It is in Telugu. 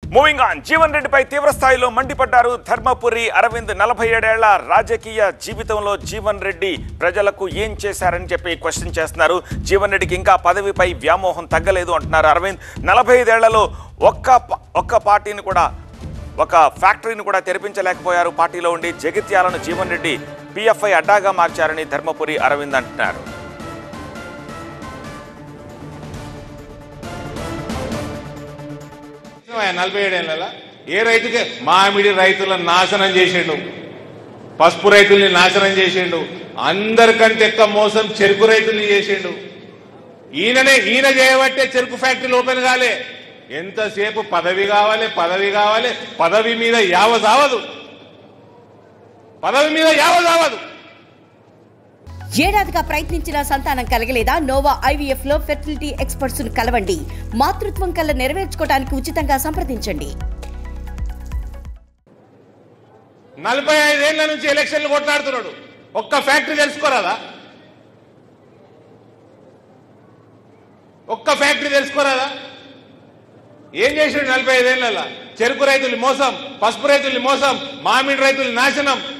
మూవింగ్ ఆన్, జీవన్ రెడ్డిపై తీవ్ర స్థాయిలో మండిపడ్డారు ధర్మపురి అరవింద్. 47 ఏళ్ల రాజకీయ జీవితంలో జీవన్ రెడ్డి ప్రజలకు ఏం చేశారని చెప్పి క్వశ్చన్ చేస్తున్నారు. జీవన్ రెడ్డికి ఇంకా పదవిపై వ్యామోహం తగ్గలేదు అంటున్నారు అరవింద్. 45 ఏళ్లలో ఒక్క పార్టీని కూడా, ఒక ఫ్యాక్టరీని కూడా తెరిపించలేకపోయారు. పార్టీలో ఉండి జగిత్యాలను జీవన్ రెడ్డి పిఎఫ్ఐ అడ్డాగా మార్చారని ధర్మపురి అరవింద్ అంటున్నారు. ఏ రైతుకే మామిడి రైతులను నాశనం చేసిండు, పసుపు రైతుల్ని నాశనం చేసిండు, అందరికంటే ఎక్కువ మోసం చెరుకు రైతుల్ని చేసిండు. ఈయన చేయబట్టే చెరుకు ఫ్యాక్టరీలు ఓపెన్ కాలే. ఎంతసేపు పదవి కావాలి, పదవి కావాలి, పదవి మీద యావ సావదు, పదవి మీద యావ సావదు. ఏడాదిగా ప్రయత్నించిన సంతానం కలగలేదా? నోవా ఐవీఎఫ్ లో ఫెర్టిలిటీ ఎక్స్పర్ట్స్ ను కలవండి. మాతృత్వం కల నెరవేర్చుకోవడానికి ఉచితంగా సంప్రదించండి. 45 ఏళ్ల నుంచి ఎలక్షన్లు కొట్లాడుతున్నాడు. ఒక్క ఫ్యాక్టరీ తెలుసుకోరాదా? ఒక్క ఫ్యాక్టరీ తెలుసుకోరాదా? ఏం చేసాడు 45 ఏళ్ల? చెరుకు రైతులు మోసం, పసుపు రైతుల్ని మోసం, మామిడి రైతులు నాశనం,